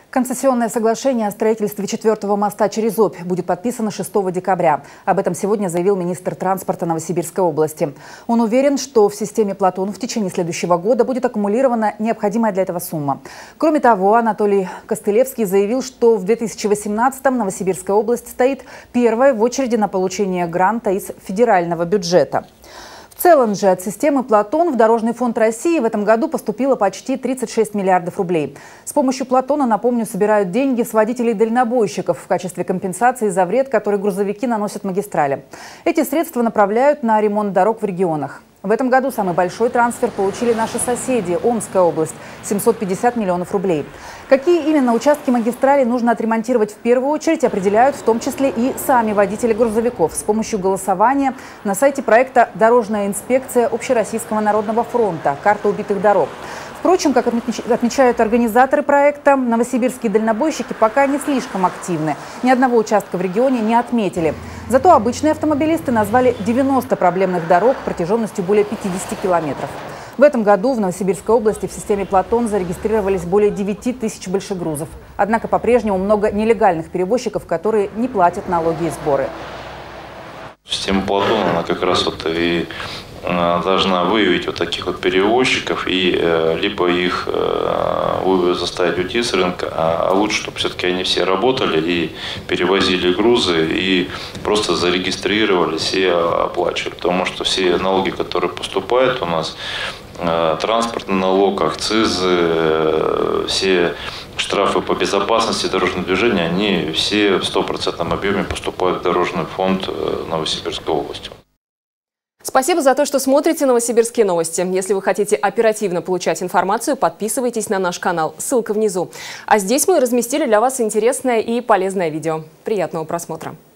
Концессионное соглашение о строительстве 4-го моста через Обь будет подписано 6 декабря. Об этом сегодня заявил министр транспорта Новосибирской области. Он уверен, что в системе Платон в течение следующего года будет аккумулирована необходимая для этого сумма. Кроме того, Анатолий Костылевский заявил, что в 2018-м Новосибирская область стоит первой в очереди на получение гранта из федерального бюджета. В целом же от системы Платон в Дорожный фонд России в этом году поступило почти 36 миллиардов рублей. С помощью Платона, напомню, собирают деньги с водителей-дальнобойщиков в качестве компенсации за вред, который грузовики наносят магистрали. Эти средства направляют на ремонт дорог в регионах. В этом году самый большой трансфер получили наши соседи – Омская область – 750 миллионов рублей. Какие именно участки магистрали нужно отремонтировать в первую очередь, определяют в том числе и сами водители грузовиков с помощью голосования на сайте проекта «Дорожная инспекция Общероссийского народного фронта. Карта убитых дорог». Впрочем, как отмечают организаторы проекта, новосибирские дальнобойщики пока не слишком активны. Ни одного участка в регионе не отметили. Зато обычные автомобилисты назвали 90 проблемных дорог протяженностью более 50 километров. В этом году в Новосибирской области в системе Платон зарегистрировались более 9 тысяч большегрузов. Однако по-прежнему много нелегальных перевозчиков, которые не платят налоги и сборы. Система Платон, она как раз и должна выявить таких перевозчиков и либо их заставить уйти с рынка, а лучше, чтобы все-таки они все работали и перевозили грузы и просто зарегистрировались и оплачивали. Потому что все налоги, которые поступают у нас, транспортный налог, акцизы, все штрафы по безопасности дорожного движения, они все в 100% объеме поступают в Дорожный фонд Новосибирской области. Спасибо за то, что смотрите «Новосибирские новости». Если вы хотите оперативно получать информацию, подписывайтесь на наш канал. Ссылка внизу. А здесь мы разместили для вас интересное и полезное видео. Приятного просмотра.